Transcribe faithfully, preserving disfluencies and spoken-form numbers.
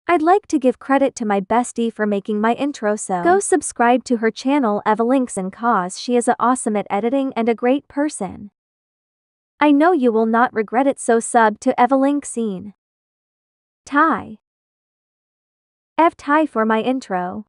I'd like to give credit to my bestie for making my intro, so go subscribe to her channel Eva Linkson, cause she is a awesome at editing and a great person. I know you will not regret it, so sub to Eva Linkson. Thai. Ev Thai for my intro.